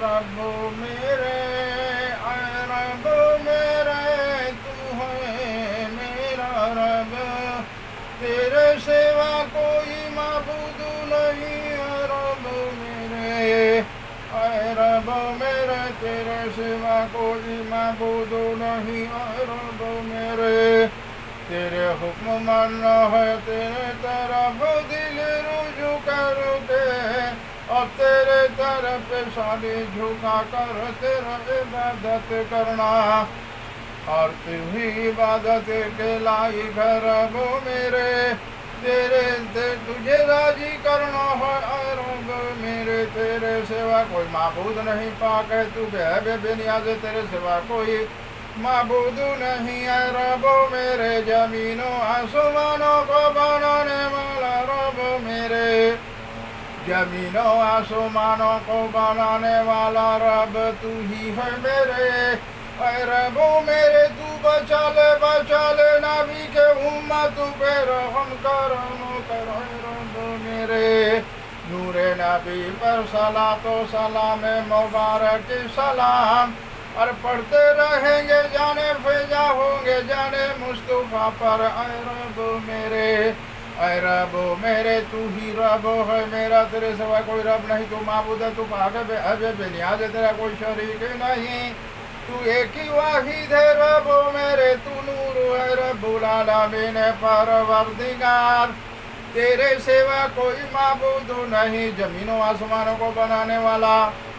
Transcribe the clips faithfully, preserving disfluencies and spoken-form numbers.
رب میرے اے رب میرے تو ہے میرا رب تیرے سوا کوئی معبود نہیں اے رب میرے اے رب میرے تیرے سوا کوئی معبود نہیں اے رب میرے تیرے حکم ماننا ہے تیرے طرف دل رجوع کرتے اور تیرے طرف سالی جھکا کر تیرا عبادت کرنا اور تیری عبادت کے لائق ہے رب میرے تیرے تجھے راضی کرنا ہے اے رب میرے تیرے سوا کوئی معبود نہیں پاک ہے تو بے عیب بے نیاز ہے تیرے سوا کوئی معبود نہیں اے رب میرے زمین و آسمانوں کو بنانے والا رب میرے زمین و آسمانوں کو بنانے والا رب تو ہی ہے میرے اے رب میرے تو بچا لے بچا لے نبی کے امت پہ رحم کرم کر اے رب میرے نور نبی پر صلاۃ و سلام مبارک سلام اور پڑھتے رہیں گے جانے فیضا ہوں گے جانے مصطفیٰ پر اے رب میرے اے رب میرے تو ہی رب ہے میرا تیرے سوا کوئی رب نہیں تو معبود ہے تو پاک بے عیب بے نیاز ہے تیرا کوئی شریک نہیں تو ایک ہی واحد ہے رب میرے تو نور ہے رب العالمین پروردگار تیرے سوا کوئی معبود نہیں زمین و آسمانوں کو بنانے والا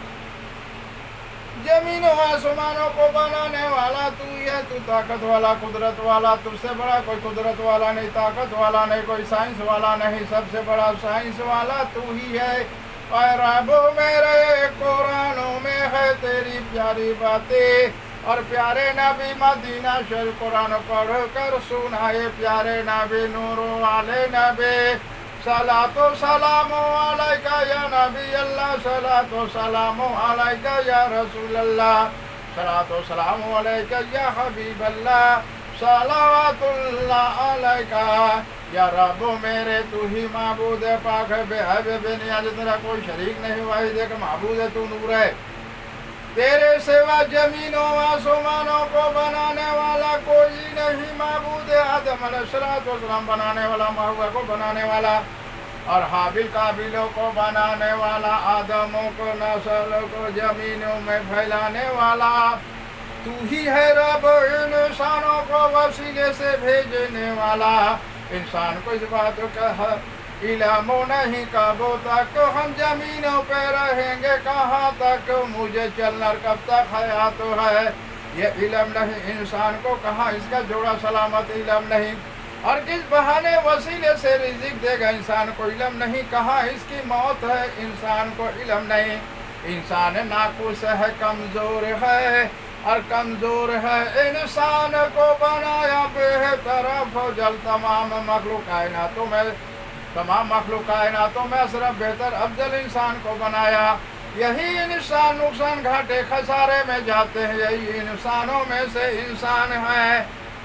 زمین و آسمانوں کو بنانے والا تو ہی ہے تو طاقت والا قدرت والا تجھ سے بڑا کوئی قدرت والا نہیں طاقت والا نہیں کوئی سائنس والا نہیں سب سے بڑا سائنس والا تو ہی ہے اے رب میرے قرآنوں میں ہے تیری پیاری باتیں اور پیارے نبی مدینہ شریف قرآن پڑھ کر سنائے پیارے نبی نور والے نبی صلاۃ و سلام علیکہ یا نبی اللہ صلاۃ و سلام علیکہ یا رسول اللہ صلاۃ و سلام علیکہ یا حبیب اللہ صلوات اللہ علیکہ یا رب میرے تو ہی معبود ہے پاک ہے بے عیب بے نیاز تیرا کوئی شریک نہیں واحد ایک معبود ہے تو نور ہے تیرے سوا زمین و آسمانوں کو بنانے والا کوئی نہیں معبود ہے آدم علیہ السلام بنانے والا محوا کو بنانے والا اور حابیل قابیلوں کو بنانے والا آدموں کو نسل کو زمینوں میں پھیلانے والا تو ہی ہے رب انسانوں کو وسیلے سے بھیجنے والا انسان کو اس بات کا علم نہیں کب تک ہم زمینوں پہ رہیں گے کہاں تک مجھے چلنا کب تک حیات ہے یہ علم نہیں انسان کو کہاں اس کا جوڑا سلامت علم نہیں اور کس بہانے وسیلے سے رزق دے گا انسان کو علم نہیں کہاں اس کی موت ہے انسان کو علم نہیں انسان ناقص ہے کمزور ہے اور کمزور ہے انسان کو بنایا بہتر افضل تمام مخلوق کائناتوں میں تمام مخلوق کائناتوں میں اشرف بہتر افضل انسان کو بنایا یہی انسان نقصان گھاٹے خسارے میں جاتے ہیں یہی انسانوں میں سے انسان ہے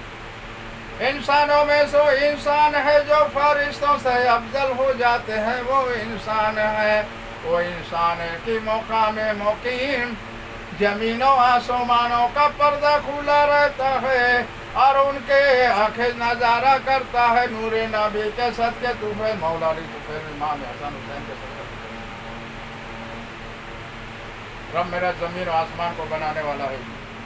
انسانوں میں سو انسان ہے جو فرشتوں سے افضل ہو جاتے ہیں وہ انسان ہے وہ انسان کی مقام مقیم زمین و آسمانوں کا پردہ کھلا رہتا ہے اور ان کے آنکھیں نظارہ کرتا ہے نور نبی کے صدقے طفیل مولا علی طفیل امام حسن حسین کے صدقے رب میرا زمین و آسمان کو بنانے والا ہے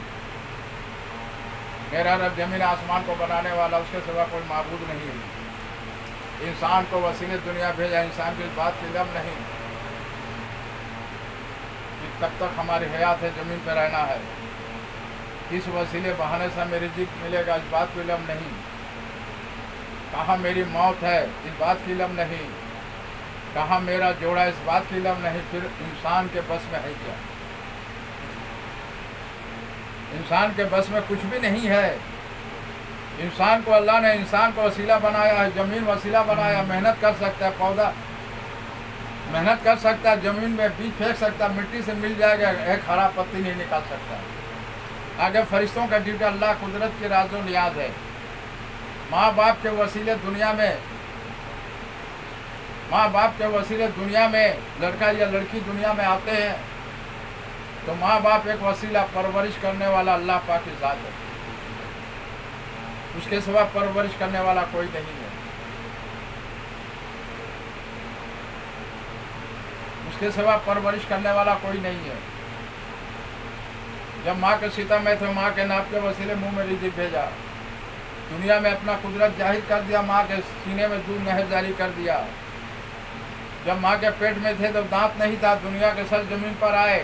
میرا رب زمین آسمان کو بنانے والا اس کے سوا کوئی معبود نہیں ہے انسان کو وسیلے دنیا بھیجا انسان کی اس بات کی علم نہیں کہ تب تک ہماری حیات ہے زمین پہ رہنا ہے کس وسیلے بہانے سے ہمیں رزق ملے گا اس بات کی علم نہیں کہاں میری موت ہے اس بات کی علم نہیں کہاں میرا جوڑا اس بات کی علم نہیں پھر انسان کے بس میں ہے کیا انسان کے بس میں کچھ بھی نہیں ہے انسان کو اللہ نے انسان کو وسیلہ بنایا ہے زمین وسیلہ بنایا محنت کر سکتا ہے پودا محنت کر سکتا ہے زمین میں بیج پھینک سکتا ہے مٹی سے مل جائے گا ایک ہرا پتی نہیں نکال سکتا آگے فرشتوں کا ڈیوٹی اللہ قدرت کی راز و نیاز ہے ماں باپ کے وسیلے دنیا میں ماں باپ کے وسیلے دنیا میں لڑکا یا لڑکی دنیا میں آتے ہیں तो माँ बाप एक वसीला, परवरिश करने वाला अल्लाह पाक की ज़ात है, उसके सिवा परवरिश करने वाला कोई नहीं है, उसके सिवा परवरिश करने वाला कोई नहीं है। जब माँ के सीता में थे, माँ के नाप के वसीले मुंह में रिज़्क़ भेजा, दुनिया में अपना कुदरत जाहिर कर दिया, माँ के सीने में दूध नहर जारी कर दिया। जब माँ के पेट में थे तो दांत नहीं था, दुनिया के सर जमीन पर आए,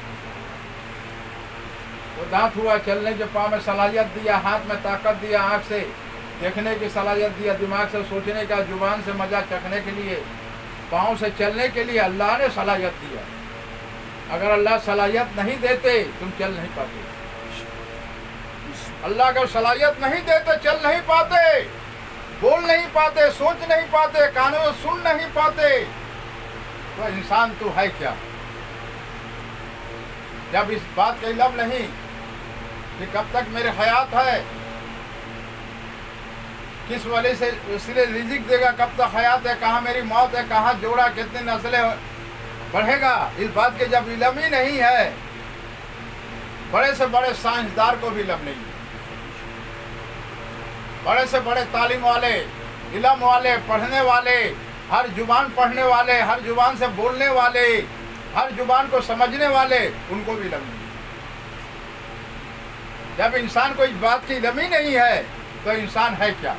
वो दांत हुआ, चलने के पाँव में सलाहियत दिया, हाथ में ताकत दिया, आँख से देखने की सलाहियत दिया, दिमाग से सोचने का, जुबान से मजा चखने के लिए, पाँव से चलने के लिए अल्लाह ने सलाहियत दिया। अगर अल्लाह सलाहियत नहीं देते तुम चल नहीं पाते, अल्लाह अगर सलाहियत नहीं देते चल नहीं पाते, बोल नहीं पाते, सोच नहीं पाते, कानों से सुन नहीं पाते, तो इंसान तू है क्या? जब इस बात का इल्म नहीं कि कब तक मेरे हयात है, किस वजह से उसने रिज़्क़ देगा, कब तक हयात है, कहाँ मेरी मौत है, कहाँ जोड़ा, कितनी नस्लें बढ़ेगा, इस बात के जब इल्म ही नहीं है, बड़े से बड़े साइंसदान को भी इल्म नहीं है, बड़े से बड़े तालीम वाले, इल्म वाले, पढ़ने वाले, हर जुबान पढ़ने वाले, हर जुबान से बोलने वाले, हर जुबान को समझने वाले, उनको भी इल्म नहीं। जब इंसान को इस बात की इल्म ही नहीं है तो इंसान है क्या?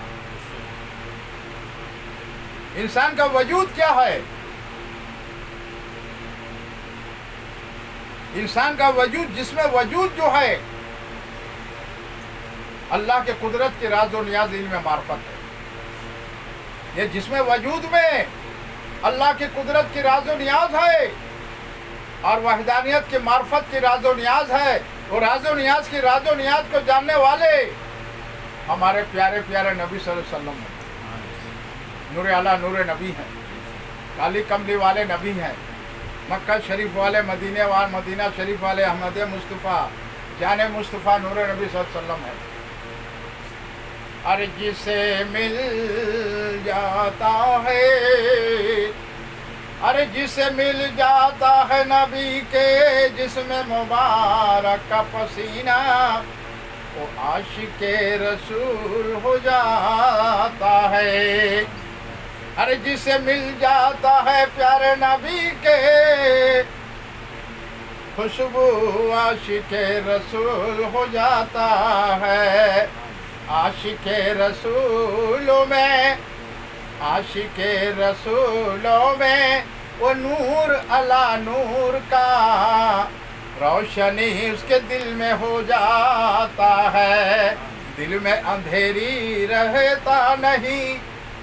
इंसान का वजूद क्या है? इंसान का वजूद, जिसमें वजूद जो है अल्लाह के कुदरत के राज और नियाज, इल्म मार्फत है। ये जिसमें वजूद में अल्लाह की कुदरत की राज और नियाज है और वहदानियत के मार्फत की राज और नियाज है, और राज और नियाज की राज और नियाज को जानने वाले हमारे प्यारे प्यारे नबी सल्लल्लाहु अलैहि वसल्लम हैं। नूर आला नूर नबी हैं, काली कमली वाले नबी हैं, मक्का शरीफ वाले, मदीने वाले, मदीना शरीफ वाले, अहमद मुस्तफ़ा, जाने मुस्तफ़ा नूर नबी सल्लल्लाहु अलैहि वसल्लम है। अरे जिसे मिल जाता है, अरे जिसे मिल जाता है नबी के जिसमें मुबारक का पसीना, वो आशिके रसूल हो जाता है। अरे जिसे मिल जाता है प्यारे नबी के खुशबू, आशिके रसूल हो जाता है। आशिके रसूलों में, आशिके रसूलों में वो नूर अला नूर का रोशनी उसके दिल में हो जाता है। दिल में अंधेरी रहता नहीं,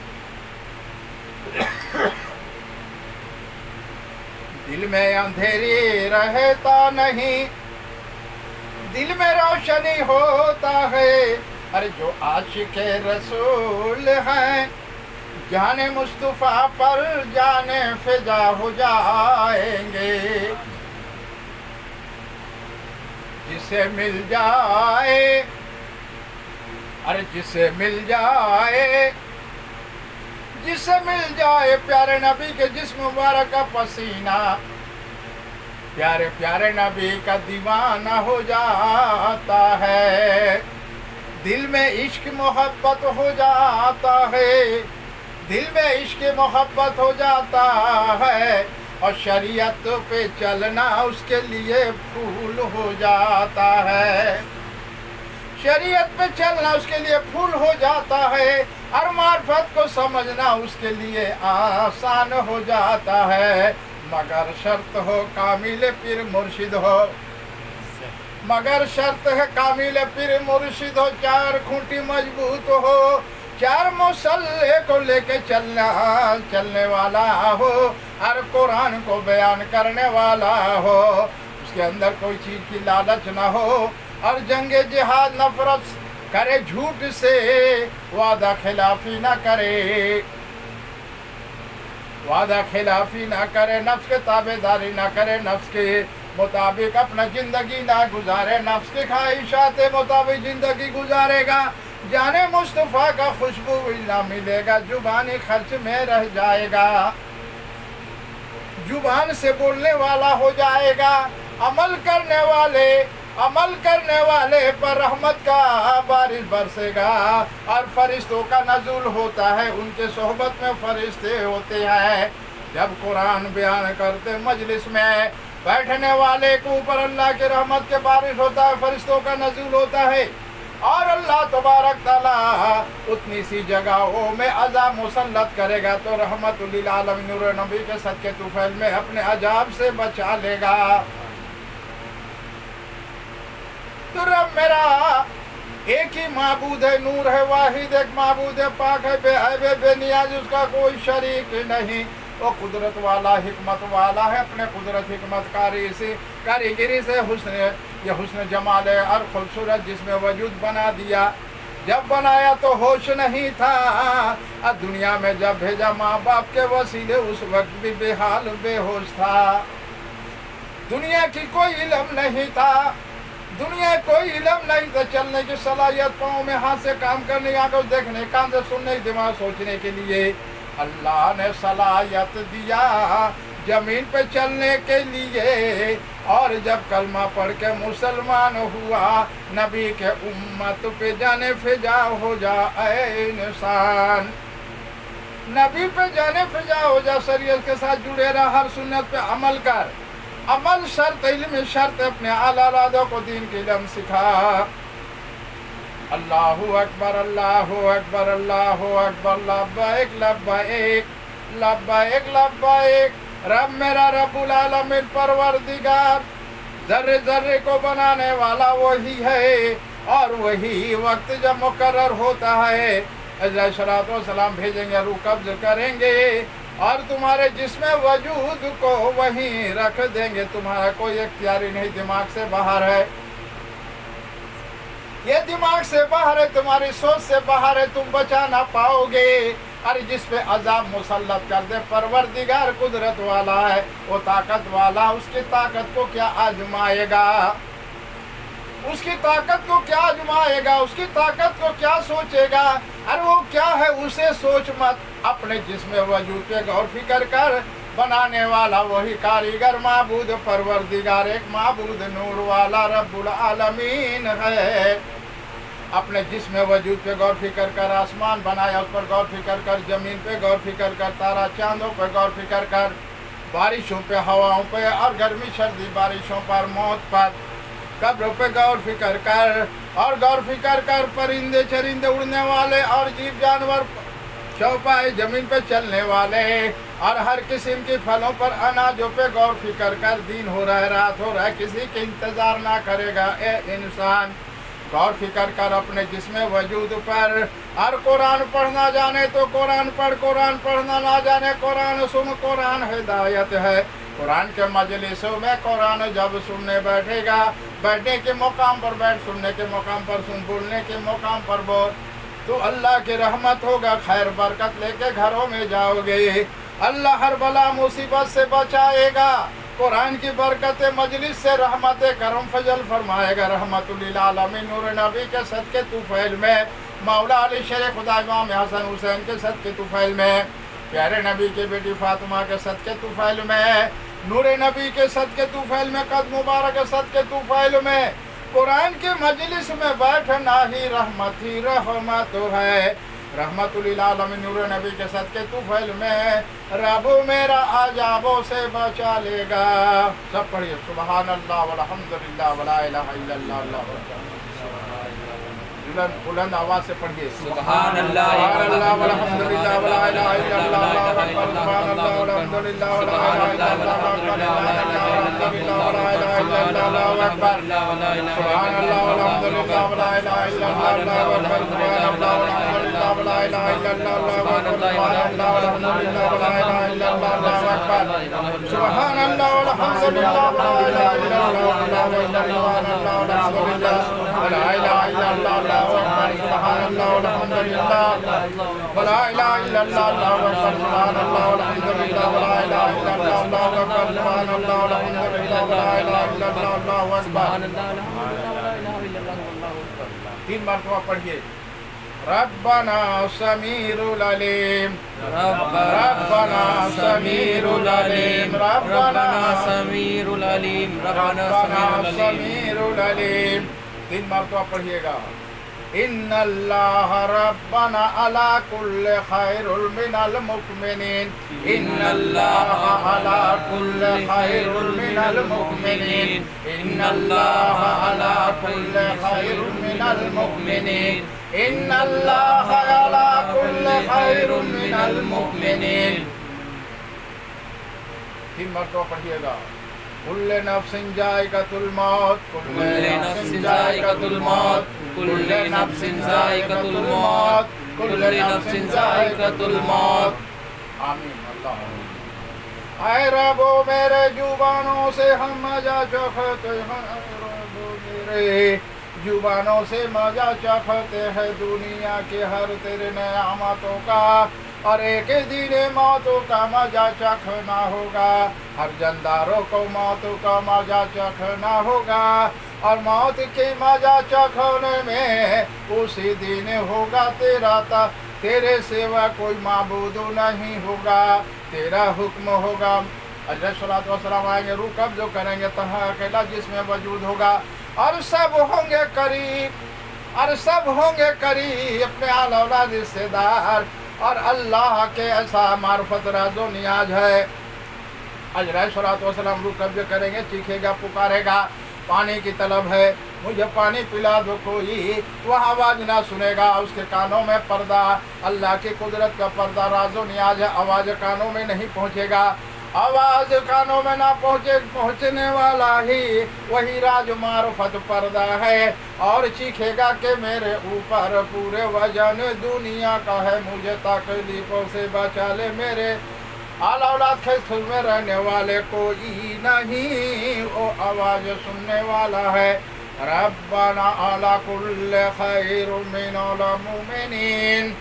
दिल में अंधेरी रहता नहीं, दिल में रोशनी होता है। अरे जो आशिके रसूल हैं जाने मुस्तफ़ा पर जाने फिजा हो जाएंगे। जिसे मिल जाए, अरे जिसे मिल जाए, जिसे मिल जाए प्यारे नबी के जिस्म मुबारक का पसीना, प्यारे प्यारे नबी का दीवाना हो जाता है। दिल में इश्क मोहब्बत हो जाता है, दिल में इश्क मोहब्बत हो जाता है, और शरीयत पे चलना उसके लिए फूल हो जाता है। शरीयत पे चलना उसके लिए फूल हो जाता है, और मार्फत को समझना उसके लिए आसान हो जाता है। मगर शर्त हो कामिल पीर मुर्शिद हो, मगर शर्त है कामिल पीर मुर्शिद हो, चार खूंटी मजबूत हो, चार मसल्ले को लेके चलना चलने वाला हो, और कुरान को बयान करने वाला हो, उसके अंदर कोई चीज़ की लालच ना हो, और जंगे जिहाद नफरत करे, झूठ से वादा खिलाफी ना करे, वादा खिलाफी ना करे, नफ्स के ताबेदारी ना करे, नफ्स के मुताबिक अपना जिंदगी ना गुजारे, नफ्स के ख्वाहिशात मुताबिक जिंदगी गुजारेगा, जाने मुस्तफ़ा का खुशबू ना मिलेगा, जुबानी खर्च में रह जाएगा, जुबान से बोलने वाला हो जाएगा, अमल करने वाले अमल करने वाले पर रहमत का बारिश बरसेगा और फरिश्तों का नज़ुल होता है, उनके सोहबत में फरिश्ते होते हैं। जब कुरान बयान करते मजलिस में बैठने वाले के ऊपर अल्लाह की रहमत के बारिश होता है, फरिश्तों का नज़ुल होता है। और अल्लाह तबारक ताला उतनी सी जगहों में अज़ाब मुसल्लत करेगा तो रहमतुल लिल आलमीन नूर नबी के सदके तुफैल में अपने अजाब से बचा लेगा। तो रब मेरा एक ही माबूद है, नूर है, वाहिद एक माबूद है, पाक है, बेअब है, बेनियाज, उसका कोई शरीक नहीं। वो कुदरत वाला, हिकमत वाला है, अपने कुदरत हिकमत कारी से कारीगरी से हुस्न ये हुस्न जमाल और खूबसूरत जिसमें वजूद बना दिया। जब बनाया तो होश नहीं था, और दुनिया में जब भेजा माँ बाप के वसीले उस वक्त भी बेहाल बेहोश था। दुनिया की कोई इल्म नहीं था, दुनिया कोई इल्म नहीं था, चलने की सलाहियत, पाँव में हाथ से काम करने, आंखों देखने, कान से सुनने, दिमाग सोचने के लिए अल्लाह ने सलाहियत दिया जमीन पे चलने के लिए। और जब कलमा पढ़ के मुसलमान हुआ, नबी के उम्मत पे जाने फिजा हो जा ऐ इंसान, नबी पे जाने फिजा हो जा, शरीयत के साथ जुड़े रहा, हर सुन्नत पे अमल कर। अमल शर्त, इल्म शर्त, अपने आला औलादों को दीन की इल्म सिखा। अल्लाहु अकबर अल्लाहु अकबर अल्लाहु अकबर, लब्बैक लब्बैक लब्बैक लब्बैक। रब मेरा रब्बुल आलमीन परवरदिगार, जर्रे जर्रे को बनाने वाला वही है। और वही वक्त जब मुकर्रर होता है अलैहिस्सलातु वस्सलाम भेजेंगे, रूह कब्ज करेंगे और तुम्हारे जिस्म वजूद को वहीं रख देंगे। तुम्हारा कोई इख्तियारी नहीं, दिमाग से बाहर है, ये दिमाग से बाहर है, तुम्हारी सोच से बाहर है, तुम बचा ना पाओगे। अरे जिस पे अजाब मुसल्लत कर दे, परवरदिगार कुदरत वाला है, वो ताकत वाला, उसकी ताकत को क्या आजमाएगा, उसकी ताकत को क्या आजमाएगा, उसकी ताकत को क्या सोचेगा। अरे वो क्या है उसे सोच मत, अपने जिस्म वजूद पे गौर फिक्र कर। बनाने वाला वही कारीगर माबूद परवरदिगार, एक माबूद नूर वाला रब्बुल आलमीन है। अपने जिस्म वजूद पे गौर फिक्र कर, आसमान बनाया उस पर गौर फिक्र कर, जमीन पे गौर फिक्र कर, तारा चांदों पे गौर फिक्र कर, बारिशों पे, हवाओं पे, और गर्मी सर्दी बारिशों पर, मौत पर, कब्र पे गौर फिक्र कर। और गौर फिक्र कर परिंदे चरिंदे उड़ने वाले और जीव जानवर चौपाए जमीन पे चलने वाले और हर किस्म के फलों पर, अनाजों पे गौर फिक्र कर। दिन हो रहा है, रात हो रहा है, किसी के इंतजार ना करेगा ए इंसान। गौर फिक्र कर अपने जिस्म वजूद पर। और कुरान पढ़ना जाने तो कुरान पढ़, कुरान पढ़ना ना जाने कुरान सुन। कुरान हिदायत है। कुरान के मजलिसों में कुरान जब सुनने बैठेगा, बैठने के मुकाम पर बैठ, सुनने के मुकाम पर सुन, बोलने के मुकाम पर बोल, तो अल्लाह की रहमत होगा, खैर बरकत लेके घरों में जाओगे। अल्लाह हर बला मुसीबत से बचाएगा। कुरान की बरकत मजलिस से रहमत करम फजल फरमाएगा। रहमतुल लिल आलमीन नूर नबी के सदके तुफैल में, मौला अली शेर खुदा इमाम हसन हुसैन के सदके तुफैल में, प्यारे नबी की बेटी फातिमा के सदके तुफैल में, नूर नबी के सदके तुफैल में, कद मुबारक के सदके तुफैल में, कुरान के मजलिस में बैठना ही रहमत ही रहमत है। रहमतुल लिल आलमीन नूर नबी के सदके तुफैल में रब मेरा अजाबों से बचा लेगा। सब पढ़िए सुबहान अल्लाह वल्हम्दुलिल्लाह वला इलाहा इल्लल्लाह अल्लाहु अकबर। बुलंद बुलंद आवाज से पढ़िए सुबहान अल्लाह वल्हम्दुलिल्लाह वला इलाहा इल्लल्लाह अल्लाहु अकबर। सुबहान अल्लाह वल्हम्दुलिल्लाह वला इलाहा इल्लल्लाह अल्लाहु अकबर। सुबहान अल्लाह वल्हम्दुलिल्लाह वला इलाहा इल्लल्लाह अल्लाहु अकबर। सुबहान अल्लाह वल्हम्दुलिल्लाह वला इलाहा इल्लल्लाह अल्लाहु अकबर। सुबहान अल्लाह वल्हम्दुलिल्लाह वला इलाहा इल्लल्लाह अल्लाहु अकबर। सुबहान अल्लाह वल्हम्दुलिल्लाह वला इलाहा इल्लल्लाह अल्लाहु अकबर। सुबहान अल्लाह वल्हम्दुलिल्लाह वला इलाहा इल्लल्लाह अल्लाहु अकबर। सुबहान अल्लाह वल्हम्दुलिल्लाह वला इलाहा इल्लल्लाह अल्लाहु अकबर। सुबहान अल्लाह वल्हम्दुलिल्लाह वला इलाहा इल्लल्लाह अल्लाहु अकबर। सुबहान अल्लाह वल्हम्दुलिल्लाह वला इलाहा इल्लल्लाह अल्लाहु अकबर। तीन मरतबा पढ़िए ربنا سمیع العلیم ربنا سمیع العلیم ربنا سمیع العلیم ربنا سمیع العلیم. تین مرتبہ پڑھیے گا. ان اللہ ربنا علی کل خیر من المؤمنین. ان اللہ علی کل خیر من المؤمنین. ان اللہ علی کل خیر من المؤمنین. ان اللہ علی کل خیر من المؤمنین. تین مرتبہ پڑھیے گا. کل نفس ذائقۃ الموت. کل نفس ذائقۃ الموت. کل نفس ذائقۃ الموت. کل نفس ذائقۃ الموت. آمین. اللہ اے رب میرے زبانوں سے ہم مزہ چکھتے ہیں. اے رب میرے زبانوں سے مزہ چکھتے ہیں دنیا کے ہر تیرے نعمتوں کا، اور ایک دن موتوں کا مزہ چکھنا ہوگا. ہر جانداروں کو موتوں کا مزہ چکھنا ہوگا، اور موت کی مزہ چکھنے میں اسی دن ہوگا تیرا تا تیرے سوا کوئی معبود نہیں ہوگا، تیرا حکم ہوگا. حضرت صلی اللہ علیہ وسلم آئیں گے، روح قبض کریں گے، تنہا اکیلا جس میں وجود ہوگا، اور سب ہوں گے قریب، اور سب ہوں گے قریب اپنے آل اولاد رشتے دار. اور اللہ کے ایسا معرفت راز و نیاز ہے. حضرت صلی اللہ علیہ وسلم روح قبض کریں گے، چیخے گا، پکارے گا، پانی کی طلب ہے، مجھے پانی پلا دو. کوئی وہ آواز نہ سنے گا، اس کے کانوں میں پردہ، اللہ کی قدرت کا پردہ راز و نیاز ہے. آواز کانوں میں نہیں پہنچے گا، آواز کانوں میں نہ پہنچے پہنچنے والا ہی وہی راج معرفت پردہ ہے. اور چیخے گا کہ میرے اوپر پورے وزن دنیا کا ہے، مجھے تکلیفوں سے بچا لے. میرے آل اولاد کے میں رہنے والے کوئی نہیں، وہ آواز سننے والا ہے. ربنا علی کل خیر من المؤمنین.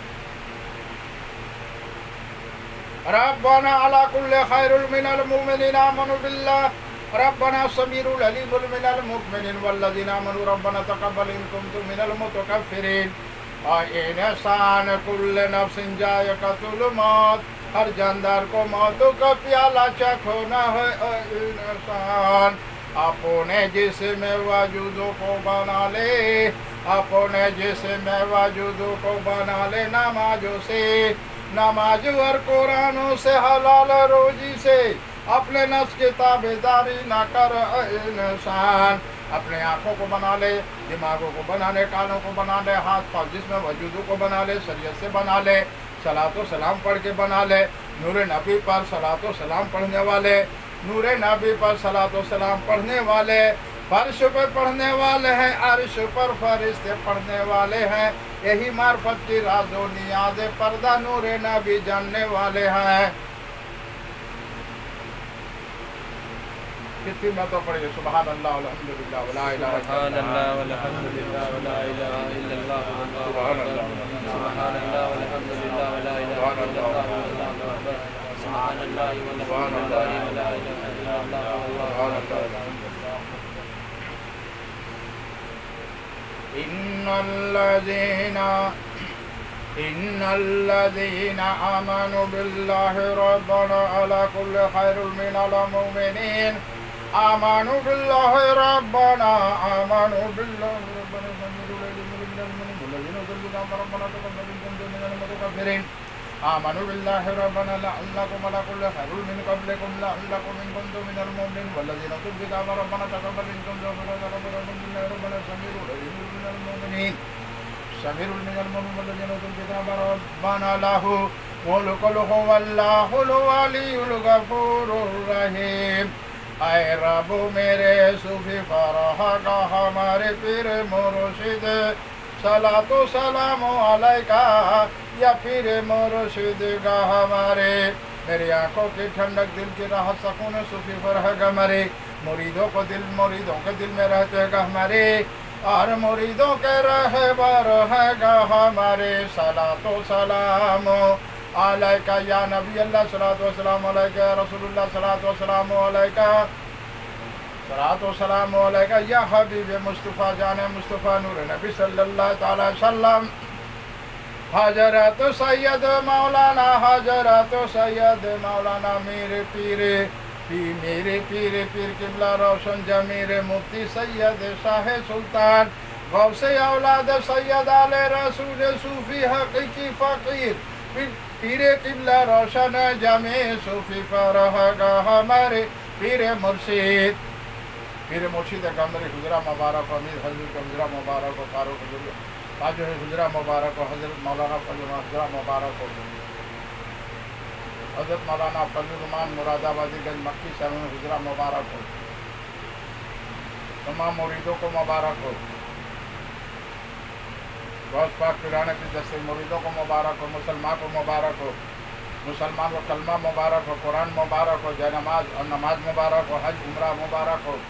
ربنا علی کل خیر من المؤمنین آمنوا باللہ. ربنا سمیع العلیم من المؤمنین والذین آمنوا ربنا تقبل ان کنتم من المتکبرین. اے انسان کل نفس ذائقۃ الموت. ہر جاندار کو موتوں کا پیالہ چکھنا ہے. اے انسان اپنے جسم وجودوں کو بنا لے، اپنے جسم وجودوں کو بنا لے نمازوں سے، نماز اور قرآنوں سے، حلال روزی سے. اپنے نفس کی تابعداری نہ کر اے انسان. اپنے آنکھوں کو بنا لے، دماغوں کو بنا لے، کانوں کو بنا لے، ہاتھ پاؤں جسم وجودوں کو بنا لے، شریعت سے بنا لے، صلاۃ و سلام پڑھ کے بنا لے. نور نبی پر صلاۃ و سلام پڑھنے والے، نور نبی پر صلاۃ و سلام پڑھنے والے فرش پہ پڑھنے والے ہیں، عرش پر فرشتے پڑھنے والے ہیں. یہی معرفت کی راز و نیاز پردہ نور نبی جاننے والے ہیں. کتنی مرتبہ پڑھیے سبحان اللہ والحمدللہ ولا الہ الا اللہ. سبحان اللہ والحمدللہ ولا الہ الا اللہ. سبحان اللہ سبحان اللہ والحمدللہ ولا الہ الا اللہ. سبحان اللہ والحمدللہ ولا الہ الا اللہ. ان الذین ان الذین آمنوا باللہ ربنا علی کل خیر من المؤمنین. آمنوا باللہ ربنا آمنوا باللہ ربنا آمنوا باللہ ربنا لعلکم علی کل خیر من قبلکم لعلکم ان کنتم من المؤمنین والذین اوتوا الکتاب ربنا تقبل منکم ربنا ربنا سمیع العلیم من المؤمنین. سمیع من المؤمنین والذین اوتوا الکتاب ربنا لہ ملک واللہ الولی الغفور الرحیم. اے رب میرے صوفی فرح کا ہمارے پیر مرشد صلاۃ و سلام علیکہ، یا پیر مرشد کا ہمارے. میری آنکھوں کی ٹھنڈک، دل کی راحت، سکون صوفی فرح کا ہمارے. مریدوں کو دل مریدوں کے دل میں رہتے گا ہمارے، اور مریدوں کے رہبر ہے گا ہمارے. صلاۃ و سلام علیکہ یا نبی اللہ، صلاۃ و سلام علیکہ یا رسول اللہ، صلاۃ و سلام علیکہ، صلاۃ و سلام علیکہ یا حبیب مصطفیٰ جان مصطفیٰ نور نبی صلی اللہ تعالی وسلم. حضرت سید مولانا حضرت سید مولانا میرے پیرے پی میرے پیرے پیر قبلہ روشن جمیر مفتی سید شاہ سلطان غوث اولاد سید آل رسول صوفی حقیقی فقیر پیر قبلہ روشن جامع صوفی فرح گاہ ہمارے پیر مرشد پیر مرشد گمر حجرہ مبارک امیر حضرت حجرہ مبارک و فاروق حجرہ حجرہ مبارک و حضرت مولانا فضل حجرہ مبارک و حضرت مولانا فضل الرحمان مراد آبادی گنج مکی صاحب حجرہ مبارک ہو، تمام مریدوں کو مبارک ہو، غوث پاک پیرانے کی دستے مریدوں کو مبارک ہو، مسلمان کو مبارک ہو، مسلمان کو کلمہ مبارک ہو، قرآن مبارک ہو، جے نماز اور نماز مبارک ہو، حج عمرہ مبارک ہو،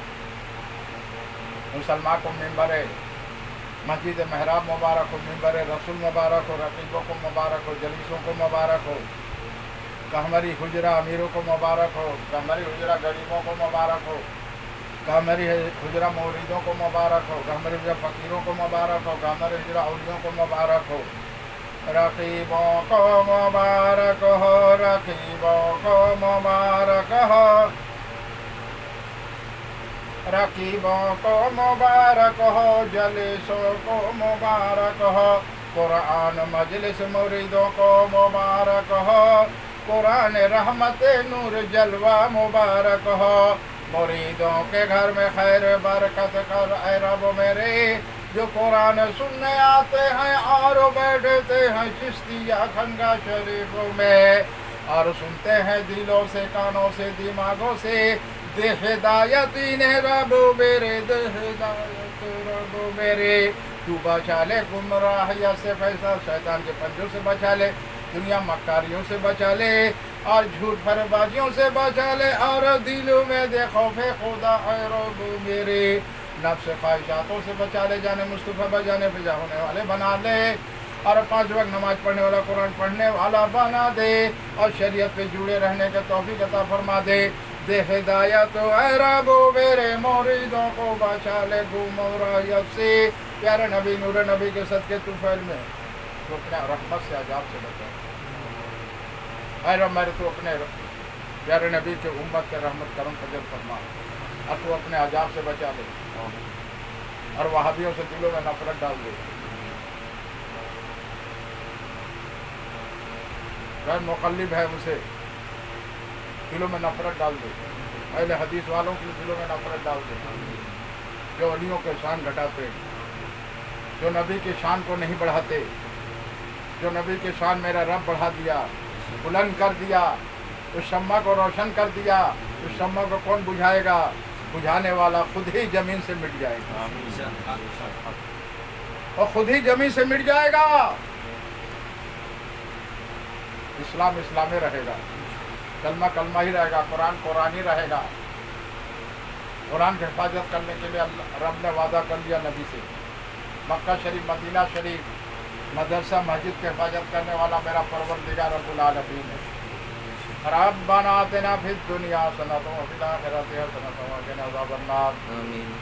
مسلمان کو ممبر مسجد محراب مبارک ہو، ممبر رسول مبارک ہو، رقیبوں کو مبارک ہو، جلیسوں کو مبارک ہو، کہمری حجرہ امیروں کو مبارک ہو، کہمری حجرہ غریبوں کو مبارک ہو، کہمری حجرہ موریدوں کو مبارک ہو، کہمری حجرہ فقیروں کو مبارک ہو، کہمری حجرہ اولیوں کو مبارک ہو، رقیبوں کو مبارک ہو، رقیبوں کو مبارک ہو، رقیبوں کو مبارک ہو، جلیسوں کو مبارک ہو، قرآن مجلس مریدوں کو مبارک ہو، قرآن رحمت نور جلوہ مبارک ہو، مریدوں کے گھر میں خیر برکت کر اے رب میرے، جو قرآن سننے آتے ہیں اور بیٹھتے ہیں چشتیہ خانقاہ شریفوں میں اور سنتے ہیں دلوں سے، کانوں سے، دماغوں سے، دے ہدایت انہیں رب میرے، دے ہدایت رب میرے، تو بچا لے گمراہیت سے، فیصل شیطان کے پنجوں سے بچا لے، دنیا مکاریوں سے بچا لے اور جھوٹ فرے بازیوں سے بچا لے، اور دلوں میں دے خوف خدا اے رب میرے، نفس خواہشاتوں سے بچا لے، جانے مصطفیٰ بجانے فضا ہونے والے بنا لے، اور پانچ وقت نماز پڑھنے والا، قرآن پڑھنے والا بنا دے، اور شریعت پہ جڑے رہنے کے توفیق عطا فرما دے، دے ہدایت اے رب میرے، مریدوں کو بچا لے گمراہیت سے، پیارے نبی نور نبی کے صدقے طفیل میں تو اپنے رحمت سے عذاب سے بچا، اے رب میرے تو اپنے پیارے نبی کے امت کے رحمت کرم فضل فرما، اور تو اپنے عذاب سے بچا لے، اور وہابیوں سے دلوں میں نفرت ڈال دے، غیر مقلب ہے اسے دلوں میں نفرت ڈال دے، اہل حدیث والوں کے دلوں میں نفرت ڈال دے، جو ولیوں کے شان گھٹاتے، جو نبی کی شان کو نہیں بڑھاتے، جو نبی کی شان میرا رب بڑھا دیا، بلند کر دیا، اس شمع کو روشن کر دیا، اس شمع کو کون بجھائے گا؟ بجھانے والا خود ہی زمین سے مٹ جائے گا، اور خود ہی زمین سے مٹ جائے گا، اسلام اسلامی رہے گا، کلمہ کلمہ ہی رہے گا، قرآن قرآن ہی رہے گا، قرآن کی حفاظت کرنے کے لیے اللہ رب نے وعدہ کر لیا نبی سے، مکہ شریف مدینہ شریف مدرسہ مسجد کی حفاظت کرنے والا میرا پروردگار رب العالمین ہے، ربنا آتنا فی الدنیا حسنۃ وفی الآخرۃ حسنۃ وقنا عذاب النار، آمین۔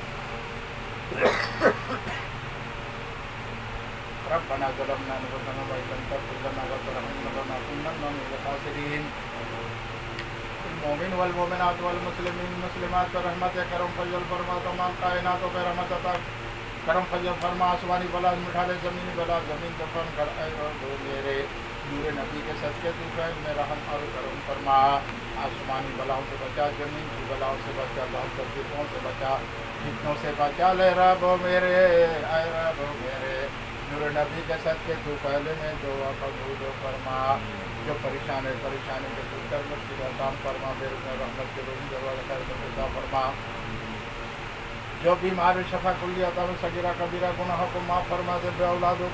ربنا ظلمنا انفسنا وان لم تغفر لنا وترحمنا لنكونن من الخاسرین۔ المؤمن والمؤمنات والمسلمین والمسلمات پر رحمت کرم فضل فرما، تمام کائنات پہ رحمت عطا کرم فضل فرما، آسمانی بلا مٹھا لے، زمینی بلا زمین دفن کر، اے رب میرے نور نبی کے صدقے تو فیض میں رحم اور کرم فرما، آسمانی بلاؤں سے بچا، زمین کی بلاؤں سے بچا، بہت تکلیفوں سے بچا، فتنوں سے بچا لے رب میرے، اے رب میرے نور نبی کے صدقے تو پہلے میں دعا قبول فرما، جو پریشان ہے پریشانی کے دور کر، مشکل آسان فرما، میرے میں رحمت کے روزی جوال خیر میں عطا فرما، جو بیمار شفا کلی عطا میں صغیرہ کبیرہ گناہوں کو معاف فرما دے، بے اولادوں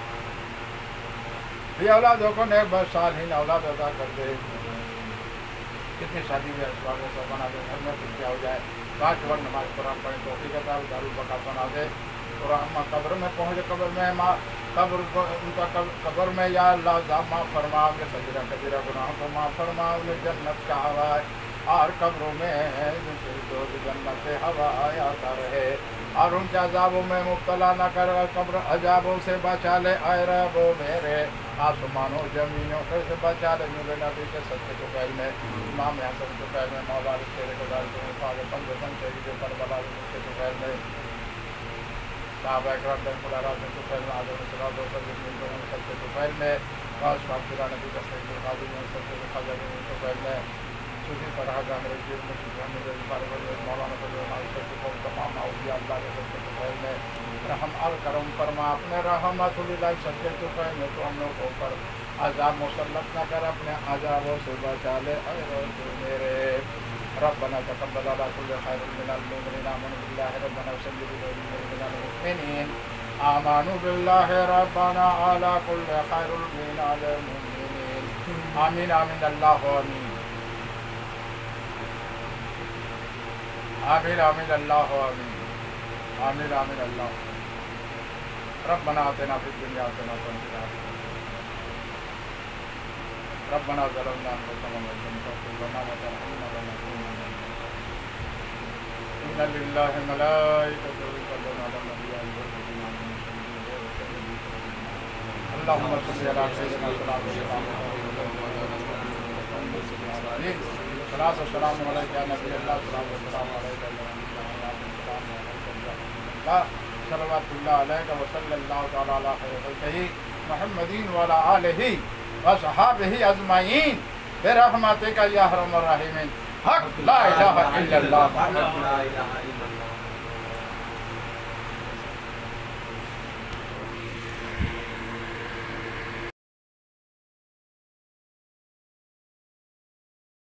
بے اولادوں کو نیک بخت صالحین اولاد عطا کر دے، کتنی شادی میں اسباب سب بنا دے، گھر میں خوشیاں ہو جائے، پانچ وقت نماز قرآن پڑھیں، توفیق عطا دارالبقا بنا دے، قرآن قبر میں پہنچے، قبر میں ماں قبر ان کا قبر میں یا اللہ معاف فرما، انہیں صغیرہ کبیرہ گناہوں کو معاف فرما، انہیں جنت کا ہوا اور قبروں میں جنت ہوا آتا رہے، اور ان کے عذابوں میں مبتلا نہ کر، قبر عذابوں سے بچا لے اے رب میرے، آسمانوں زمینوں سے بچا لے میرے نبی کے صدقے تو پہل میں، امام حسن تو پہل میں، مولا علی تیرے گزار کے مفاد بند بند تیری جو کربلا کے تو پہل میں، صحابہ اکرام رضی اللہ عنہم تو پہل میں، آدم صلی اللہ علیہ وسلم صدقے تو پہل میں، غوث پاک پورا نبی کا صدقے تو قادر میں صدقے تو خاجہ تو پہل میں، صوفی فرحہ جان رضی اللہ عنہ رضی اللہ عنہ مولانا فضل اللہ صدقے کو تمام اولیاء اللہ کے صدقے تو پہل میں، رحم الکرم فرما اپنے رحمت اللہ صدقے تو پہل میں، تو ہم لوگوں کو اوپر عذاب مسلط نہ کر، اپنے عذابوں سے بچا لے اے رب میرے، ربنا تقبل على كل خير من المؤمنين آمنوا بالله ربنا وسلم من المؤمنين آمنوا بالله ربنا على كل خير من المؤمنين آمين آمين الله آمين آمين آمين الله آمين آمين آمين الله ربنا آتنا في الدنيا حسنة وفي الآخرة ربنا ظلمنا أنفسنا وإن لم تغفر لنا وترحمنا لنكونن من الخاسرين إن لله ملائكته يصلون على النبي يا أيها الذين آمنوا صلوا عليه وسلموا تسليما اللهم صل على سيدنا محمد صلاة والسلام عليك يا نبي الله صلاة والسلام عليك يا نبي الله صلوات الله عليك وصلى الله تعالى على خير خلقه محمد وعلى آله وصحابه اجمعین برحمتک یا ارحم الراحمین حق لا الہ الا اللہ محمد لا الہ الا اللہ